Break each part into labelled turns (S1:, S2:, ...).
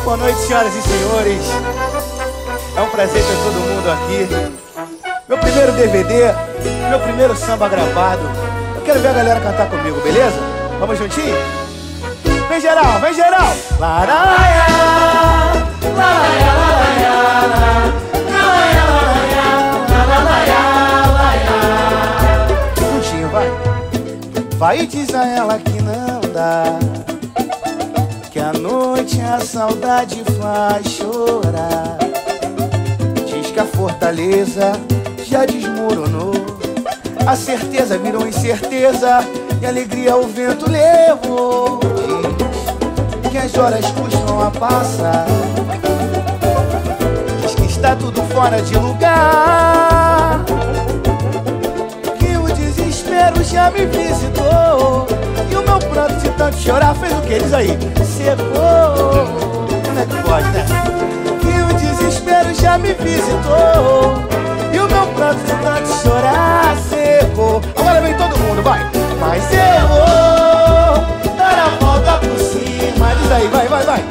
S1: Boa noite, senhoras e senhores. É um prazer ter todo mundo aqui. Meu primeiro DVD, meu primeiro samba gravado. Eu quero ver a galera cantar comigo, beleza? Vamos juntinho? Vem geral, vem geral! Laraia, laraia, laraia, laraia, laraia, laraia. Juntinho, vai. Vai e diz a ela que não dá, que à noite a saudade faz chorar. Diz que a fortaleza já desmoronou, a certeza virou incerteza e a alegria o vento levou. Diz que as horas custam a passar, diz que está tudo fora de lugar, que o desespero já me visitou e o meu pranto de tanto chorar fez o que? Diz aí, secou. Como é que pode, né? Que o desespero já me visitou e o meu pranto de tanto chorar secou. Agora vem todo mundo, vai! Mas eu vou dar a volta por cima. Diz aí, vai, vai, vai!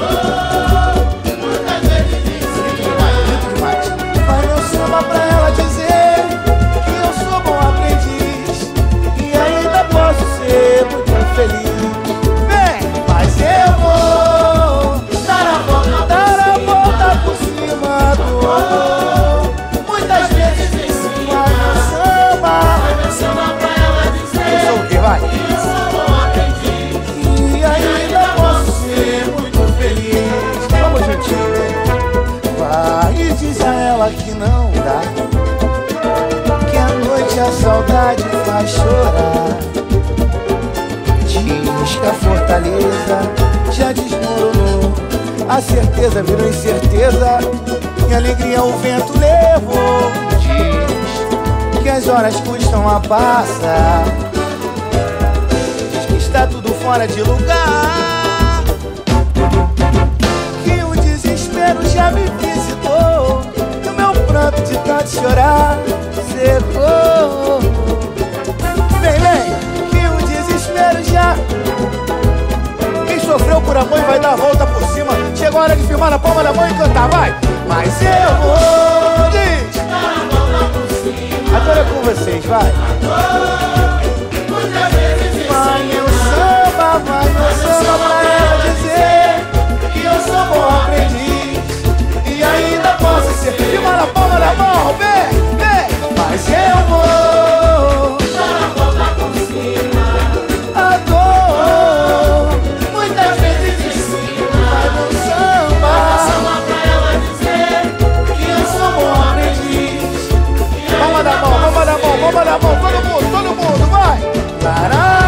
S2: Muitas vezes
S1: Grito demais. Vai meu samba pra ela dizer que eu sou bom aprendiz e ainda posso ser muito feliz. Vem! Mas eu vou dar a volta por cima do amor. Muitas vezes em cima vai meu samba
S2: pra ela dizer
S1: eu sou o que, vai?
S2: que eu sou bom aprendiz
S1: E ainda posso ser muito feliz. Vamos juntinho, né? Vai e diz a ela que não dá, que à noite a saudade faz chorar. Diz que a fortaleza já desmoronou, a certeza virou incerteza e a alegria o vento levou. Diz que as horas custam a passar, diz que está tudo fora de lugar, que o desespero já me visitou e o meu pranto de tanto chorar secou. Vem, vem, que o desespero já... Quem sofreu por amor vai dar a volta por cima. Chegou a hora de filmar na palma da mão e cantar, vai! Mas eu vou, diz!
S2: dar a volta por cima.
S1: Agora é com vocês, vai!
S2: Muitas vezes em
S1: Vai meu
S2: cima
S1: samba pra ela dizer que eu sou bom aprendiz e ainda posso ser. Filma na palma da mão, vem, vem! Mas eu vou
S2: dar a volta por cima.
S1: a dor.
S2: Muitas vezes em cima
S1: Vai meu samba
S2: samba pra ela dizer
S1: que eu sou bom aprendiz. Palma da mão, palma da mão, palma da mão, todo mundo, vai! Lará.